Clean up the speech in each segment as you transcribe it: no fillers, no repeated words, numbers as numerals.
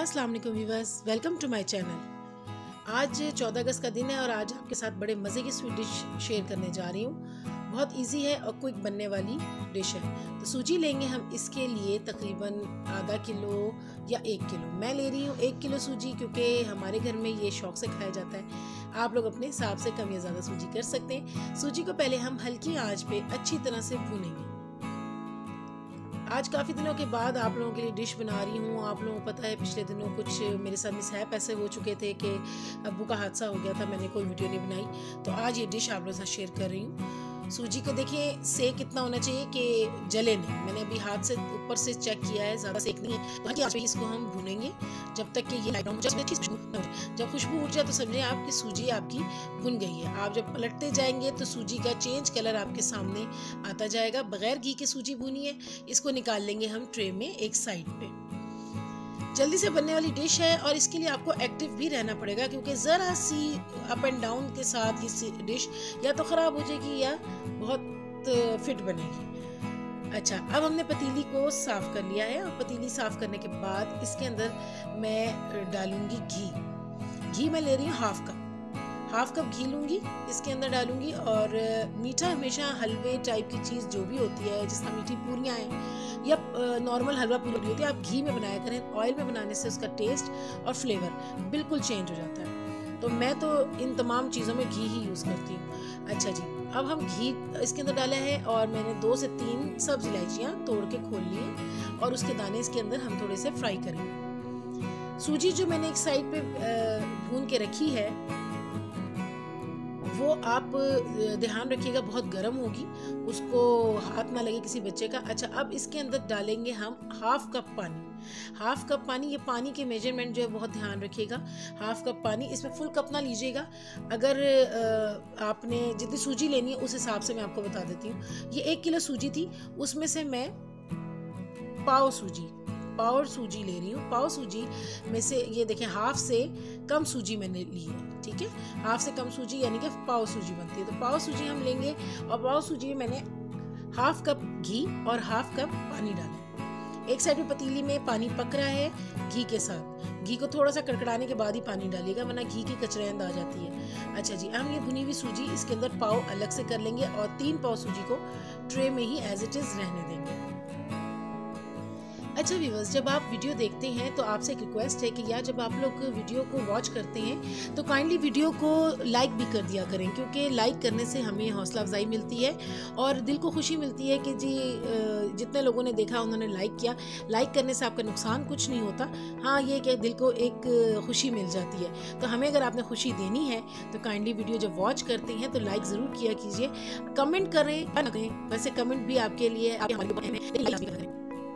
अस्सलाम वालेकुम viewers, welcome to my channel. आज 14 अगस्त का दिन है और आज आपके साथ बड़े मज़े की स्वीट डिश शेयर करने जा रही हूँ। बहुत इजी है और क्विक बनने वाली डिश है। तो सूजी लेंगे हम इसके लिए तकरीबन आधा किलो या 1 किलो। मैं ले रही हूँ 1 किलो सूजी क्योंकि हमारे घर में ये शौक से खाया जाता है। आप लोग अपने हिसाब से कम या ज़्यादा सूजी कर सकते हैं। सूजी को पहले हम हल्की आंच पे अच्छी तरह से भूनेंगे। आज काफ़ी दिनों के बाद आप लोगों के लिए डिश बना रही हूँ। आप लोगों को पता है पिछले दिनों कुछ मेरे साथ मिसहैप ऐसे हो चुके थे कि अब्बू का हादसा हो गया था, मैंने कोई वीडियो नहीं बनाई। तो आज ये डिश आप लोगों के साथ शेयर कर रही हूँ। सूजी को देखिए सेक कितना होना चाहिए कि जले नहीं। मैंने अभी हाथ से ऊपर से चेक किया है, ज़्यादा सेक नहीं है। तो हल्की आंच पे इसको हम भूनेंगे जब तक कि ये लाइट ब्राउन हो जाए। जब खुशबू उठ जाए तो समझें आपकी सूजी आपकी भुन गई है। आप जब पलटते जाएंगे तो सूजी का चेंज कलर आपके सामने आता जाएगा। बगैर घी के सूजी भुनी है, इसको निकाल लेंगे हम ट्रे में एक साइड पे। जल्दी से बनने वाली डिश है और इसके लिए आपको एक्टिव भी रहना पड़ेगा क्योंकि ज़रा सी अप एंड डाउन के साथ ये डिश या तो ख़राब हो जाएगी या बहुत फिट बनेगी। अच्छा, अब हमने पतीली को साफ़ कर लिया है और पतीली साफ़ करने के बाद इसके अंदर मैं डालूंगी घी। घी मैं ले रही हूँ हाफ कप घी लूँगी, इसके अंदर डालूँगी। और मीठा हमेशा हलवे टाइप की चीज़ जो भी होती है, जिस तरह मीठी पूरियाँ हैं या नॉर्मल हलवा पूरी होती है, आप घी में बनाया करें। ऑयल में बनाने से उसका टेस्ट और फ्लेवर बिल्कुल चेंज हो जाता है। तो मैं तो इन तमाम चीज़ों में घी ही यूज़ करती हूँ। अच्छा जी, अब हम घी इसके अंदर डाला है और मैंने 2 से 3 सब्ज़ इलायचियाँ तोड़ के खोल ली हैं और उसके दाने इसके अंदर हम थोड़े से फ्राई करेंगे। सूजी जो मैंने एक साइड पे भून के रखी है वो आप ध्यान रखिएगा बहुत गर्म होगी, उसको हाथ ना लगे किसी बच्चे का। अच्छा, अब इसके अंदर डालेंगे हम हाफ कप पानी। ये पानी के मेजरमेंट जो है बहुत ध्यान रखिएगा। हाफ कप पानी, इसमें फुल कप ना लीजिएगा। अगर आपने जितनी सूजी लेनी है उस हिसाब से मैं आपको बता देती हूँ। ये 1 किलो सूजी थी, उसमें से मैं पाव सूजी ले रही हूँ। पाव सूजी में से ये देखें हाफ से कम सूजी मैंने ली है, ठीक है। हाफ से कम सूजी यानी कि पाव सूजी बनती है। तो पाव सूजी हम लेंगे और पाव सूजी में मैंने हाफ कप घी और हाफ कप पानी डाला। एक साइड में पतीली में पानी पक रहा है घी के साथ। घी को थोड़ा सा कड़कड़ाने के बाद ही पानी डालिएगा वरना घी की कचरैंद आ जाती है। अच्छा जी, हम ये भुनी हुई सूजी इसके अंदर पाव अलग से कर लेंगे और 3 पाव सूजी को ट्रे में ही एज इट इज रहने देंगे। अच्छा व्यूअर्स, जब आप वीडियो देखते हैं तो आपसे एक रिक्वेस्ट है कि यार जब आप लोग वीडियो को वॉच करते हैं तो काइंडली वीडियो को लाइक भी कर दिया करें क्योंकि लाइक करने से हमें हौसला अफजाई मिलती है और दिल को खुशी मिलती है कि जी जितने लोगों ने देखा उन्होंने लाइक किया। लाइक करने से आपका नुकसान कुछ नहीं होता, हाँ ये कि दिल को एक खुशी मिल जाती है। तो हमें अगर आपने खुशी देनी है तो काइंडली वीडियो जब वॉच करते हैं तो लाइक ज़रूर किया कीजिए। कमेंट करें, वैसे कमेंट भी आपके लिए करें।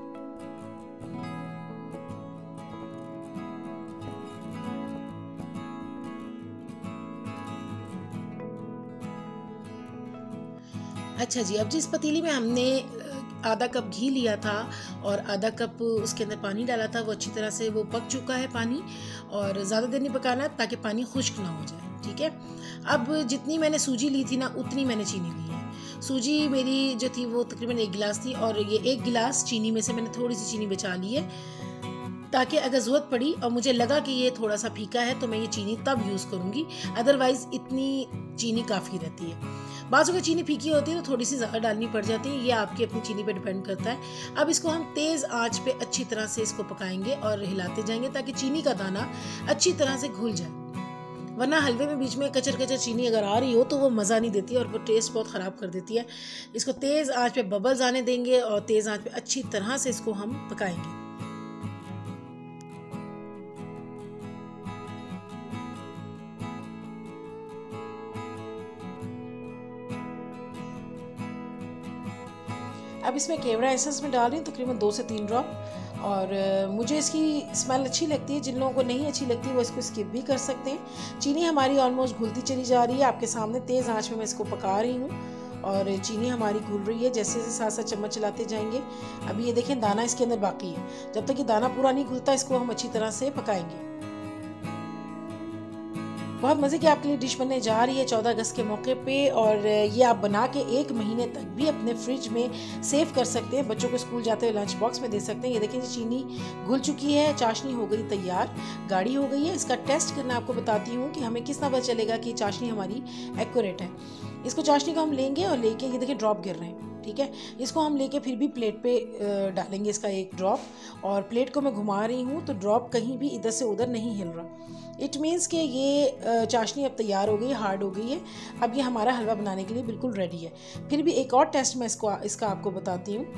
अच्छा जी, अब जिस पतीली में हमने आधा कप घी लिया था और आधा कप उसके अंदर पानी डाला था, वो अच्छी तरह से वो पक चुका है पानी। और ज़्यादा देर नहीं पकाना ताकि पानी खुश्क ना हो जाए, ठीक है। अब जितनी मैंने सूजी ली थी ना उतनी मैंने चीनी ली है। सूजी मेरी जो थी वो तकरीबन 1 गिलास थी और ये 1 गिलास चीनी में से मैंने थोड़ी सी चीनी बचा ली है ताकि अगर ज़रूरत पड़ी और मुझे लगा कि ये थोड़ा सा फीका है तो मैं ये चीनी तब यूज़ करूँगी, अदरवाइज़ इतनी चीनी काफ़ी रहती है। बाज़ों की चीनी फीकी होती है तो थोड़ी सी ज़्यादा डालनी पड़ जाती है, ये आपकी अपनी चीनी पे डिपेंड करता है। अब इसको हम तेज़ आंच पे अच्छी तरह से इसको पकाएंगे और हिलाते जाएंगे ताकि चीनी का दाना अच्छी तरह से घुल जाए। वरना हलवे में बीच में कचर चीनी अगर आ रही हो तो वो मज़ा नहीं देती और वो टेस्ट बहुत ख़राब कर देती है। इसको तेज़ आंच पे बबल्स आने देंगे और तेज़ आंच पे अच्छी तरह से इसको हम पकाएंगे। अब इसमें केवड़ा एसेंस में डाल रही हूँ तकरीबन 2 से 3 ड्रॉप। और मुझे इसकी स्मेल अच्छी लगती है, जिन लोगों को नहीं अच्छी लगती वो इसको स्किप भी कर सकते हैं। चीनी हमारी ऑलमोस्ट घुलती चली जा रही है, आपके सामने तेज़ आंच में मैं इसको पका रही हूँ और चीनी हमारी घुल रही है। जैसे जैसे साथ साथ चम्मच चलाते जाएंगे। अभी ये देखें दाना इसके अंदर बाकी है, जब तक कि दाना पूरा नहीं घुलता इसको हम अच्छी तरह से पकाएंगे। बहुत मज़े की आपके लिए डिश बनने जा रही है 14 अगस्त के मौके पे, और ये आप बना के 1 महीने तक भी अपने फ्रिज में सेव कर सकते हैं। बच्चों को स्कूल जाते हुए लंच बॉक्स में दे सकते हैं। ये देखिए चीनी घुल चुकी है, चाशनी हो गई तैयार, गाढ़ी हो गई है। इसका टेस्ट करना आपको बताती हूँ कि हमें किस तरह पता चलेगा कि चाशनी हमारी एक्यूरेट है। इसको चाशनी को हम लेंगे और लेके, ये देखिए ड्रॉप गिर रहे हैं, ठीक है। इसको हम लेके फिर भी प्लेट पे डालेंगे इसका एक ड्रॉप, और प्लेट को मैं घुमा रही हूँ तो ड्रॉप कहीं भी इधर से उधर नहीं हिल रहा। इट मीन्स कि ये चाशनी अब तैयार हो गई, हार्ड हो गई है। अब ये हमारा हलवा बनाने के लिए बिल्कुल रेडी है। फिर भी एक और टेस्ट मैं इसका आपको बताती हूँ।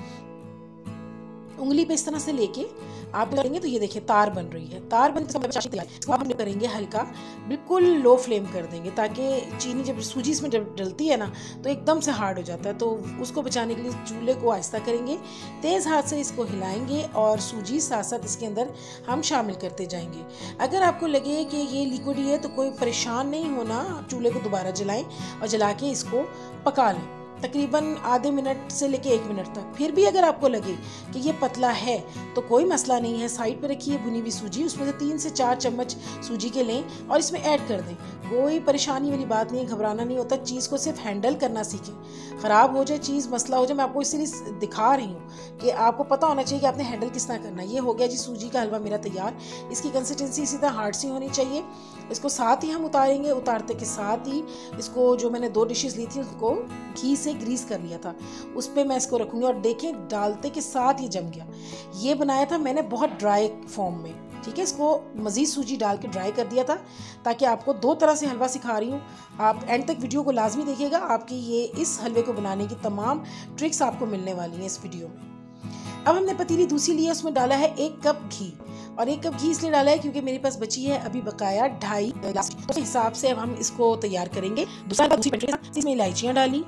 उंगली पे इस तरह से लेके आप करेंगे तो ये देखिए तार बन रही है। तार बनते इसको हम करेंगे हल्का, बिल्कुल लो फ्लेम कर देंगे, ताकि चीनी जब सूजी इसमें डलती है ना तो एकदम से हार्ड हो जाता है। तो उसको बचाने के लिए चूल्हे को आहिस्ता करेंगे, तेज़ हाथ से इसको हिलाएंगे और सूजी साथ साथ इसके अंदर हम शामिल करते जाएंगे। अगर आपको लगे कि ये लिक्विड ही है तो कोई परेशान नहीं होना, चूल्हे को दोबारा जलाएं और जला के इसको पका लें तकरीबन आधे मिनट से लेके 1 मिनट तक। फिर भी अगर आपको लगे कि ये पतला है तो कोई मसला नहीं है, साइड पे रखिए भुनी हुई सूजी, उसमें से 3 से 4 चम्मच सूजी के लें और इसमें ऐड कर दें। कोई परेशानी वाली बात नहीं है, घबराना नहीं होता। चीज़ को सिर्फ हैंडल करना सीखें। ख़राब हो जाए चीज़, मसला हो जाए, मैं आपको इसीलिए दिखा रही हूँ कि आपको पता होना चाहिए कि आपने हैंडल किस तरह करना है। ये हो गया जी सूजी का हलवा मेरा तैयार। इसकी कंसिस्टेंसी इसी तरह हार्ड सी होनी चाहिए। इसको साथ ही हम उतारेंगे, उतारते के साथ ही इसको, जो मैंने 2 डिशेस ली थी उसको घी से ग्रीस कर लिया था, उस पर मैं इसको रखूँगी। और देखें डालते के साथ ये जम गया। ये बनाया था मैंने बहुत ड्राई फॉर्म में, ठीक है। इसको मज़ीद सूजी डाल के ड्राई कर दिया था, ताकि आपको 2 तरह से हलवा सिखा रही हूँ। आप एंड तक वीडियो को लाजमी देखिएगा, आपकी ये इस हलवे को बनाने की तमाम ट्रिक्स आपको मिलने वाली हैं इस वीडियो में। अब हमने पतीली दूसरी ली है, उसमें डाला है 1 कप घी, और 1 कप घी इसलिए डाला है क्योंकि मेरे पास बची है अभी बकाया 2.5 गिलास। तो हिसाब से अब हम इसको तैयार करेंगे। इसमें इलायचियाँ डाली।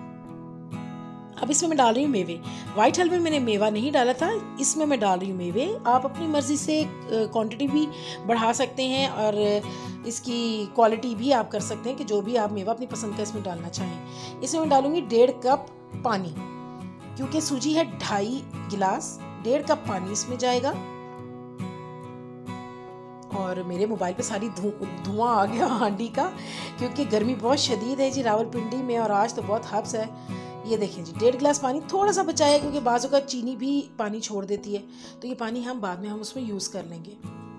अब इसमें मैं डाल रही हूँ मेवे। वाइट हलवे में मैंने मेवा नहीं डाला था, इसमें मैं डाल रही हूँ मेवे। आप अपनी मर्ज़ी से क्वांटिटी भी बढ़ा सकते हैं और इसकी क्वालिटी भी आप कर सकते हैं कि जो भी आप मेवा अपनी पसंद का इसमें डालना चाहें। इसमें मैं डालूँगी 1.5 कप पानी, क्योंकि सूजी है 2.5 गिलास, 1.5 कप पानी इसमें जाएगा। और मेरे मोबाइल पे सारी धुआं आ गया हांडी का, क्योंकि गर्मी बहुत शदीद है जी रावलपिंडी में, और आज तो बहुत हब्स है। ये देखें जी 1.5 गिलास पानी थोड़ा सा बचा है, क्योंकि बाज़ों का चीनी भी पानी छोड़ देती है, तो ये पानी हम बाद में उसमें यूज़ कर लेंगे।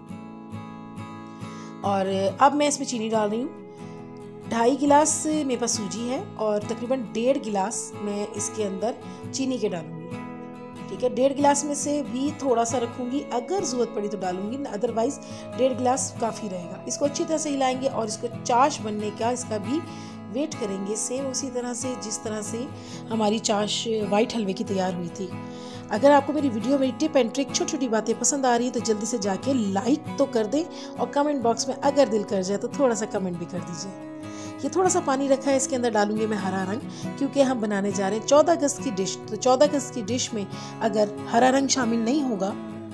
और अब मैं इसमें चीनी डाल रही हूँ। 2.5 गिलास मेरे पास सूजी है और तकरीबन 1.5 गिलास मैं इसके अंदर चीनी के डालूंगी, ठीक है। 1.5 गिलास में से भी थोड़ा सा रखूंगी, अगर ज़रूरत पड़ी तो डालूंगी, अदरवाइज़ 1.5 गिलास काफ़ी रहेगा। इसको अच्छी तरह से हिलाएंगे और इसको चाश बनने का इसका भी वेट करेंगे, सेम उसी तरह से जिस तरह से हमारी चाश वाइट हलवे की तैयार हुई थी। अगर आपको मेरी वीडियो, मेरी टिप एंड ट्रिक, छोटी छोटी बातें पसंद आ रही है तो जल्दी से जाके लाइक तो कर दें, और कमेंट बॉक्स में अगर दिल कर जाए तो थोड़ा सा कमेंट भी कर दीजिए। ये थोड़ा सा पानी रखा है, इसके अंदर डालूंगी मैं हरा रंग, क्योंकि हम बनाने जा रहे हैं 14 अगस्त की डिश। तो 14 अगस्त की डिश में अगर हरा रंग शामिल नहीं होगा,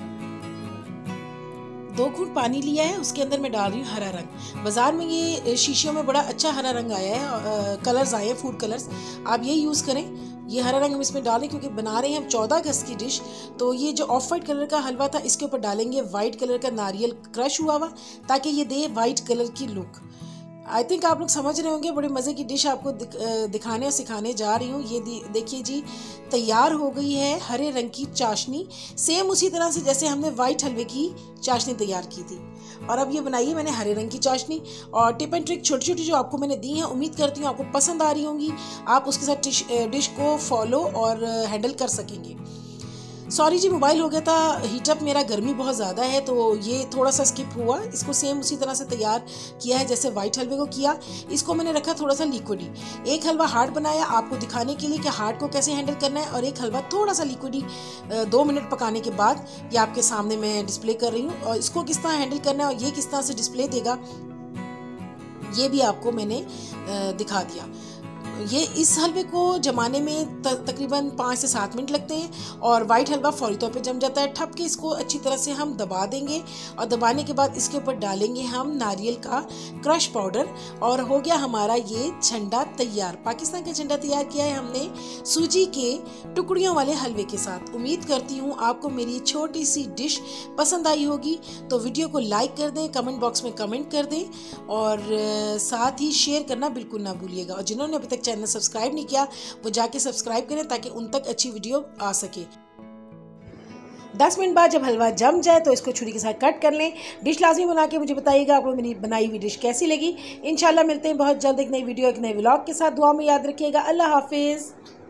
2 घूंट पानी लिया है, उसके अंदर मैं डाल रही हूँ हरा रंग। बाज़ार में ये शीशियों में बड़ा अच्छा हरा रंग आया है, कलर्स आए हैं, फूड कलर्स, आप ये यूज़ करें। ये हरा रंग हम इसमें डालें क्योंकि बना रहे हैं हम 14 अगस्त की डिश। तो ये जो ऑफ वाइट कलर का हलवा था, इसके ऊपर डालेंगे वाइट कलर का नारियल क्रश हुआ हुआ, ताकि ये दे वाइट कलर की लुक। आई थिंक आप लोग समझ रहे होंगे, बड़े मज़े की डिश आपको दिखाने और सिखाने जा रही हूँ। ये देखिए जी तैयार हो गई है हरे रंग की चाशनी, सेम उसी तरह से जैसे हमने वाइट हलवे की चाशनी तैयार की थी। और अब ये बनाई है मैंने हरे रंग की चाशनी। और टिप एंड ट्रिक छोटी छोटी जो आपको मैंने दी हैं, उम्मीद करती हूँ आपको पसंद आ रही होंगी, आप उसके साथ डिश को फॉलो और हैंडल कर सकेंगे। सॉरी जी, मोबाइल हो गया था हीटअप मेरा, गर्मी बहुत ज़्यादा है तो ये थोड़ा सा स्किप हुआ। इसको सेम उसी तरह से तैयार किया है जैसे वाइट हलवे को किया। इसको मैंने रखा थोड़ा सा लिक्विडी। एक हलवा हार्ड बनाया आपको दिखाने के लिए कि हार्ड को कैसे हैंडल करना है, और एक हलवा थोड़ा सा लिक्विडी 2 मिनट पकाने के बाद ये आपके सामने मैं डिस्प्ले कर रही हूँ। और इसको किस तरह हैंडल करना है और ये किस तरह से डिस्प्ले देगा, ये भी आपको मैंने दिखा दिया। ये इस हलवे को जमाने में तकरीबन 5 से 7 मिनट लगते हैं और वाइट हलवा फौरी तौर पे जम जाता है। ठप के इसको अच्छी तरह से हम दबा देंगे और दबाने के बाद इसके ऊपर डालेंगे हम नारियल का क्रश पाउडर और हो गया हमारा ये झंडा तैयार। पाकिस्तान का झंडा तैयार किया है हमने सूजी के टुकड़ियों वाले हलवे के साथ। उम्मीद करती हूँ आपको मेरी छोटी सी डिश पसंद आई होगी, तो वीडियो को लाइक कर दें, कमेंट बॉक्स में कमेंट कर दें और साथ ही शेयर करना बिल्कुल ना भूलिएगा। और जिन्होंने अभी तक चैनल सब्सक्राइब नहीं किया वो जाके सब्सक्राइब करें ताकि उन तक अच्छी वीडियो आ सके। 10 मिनट बाद जब हलवा जम जाए तो इसको छुरी के साथ कट कर लें। डिश लाजमी बना के मुझे बताइएगा आपको मेरी बनाई हुई डिश कैसी लगी। इंशाल्लाह मिलते हैं बहुत जल्द एक नई वीडियो एक नए व्लॉग के साथ। दुआ में याद रखिएगा। अल्लाह हाफिज़।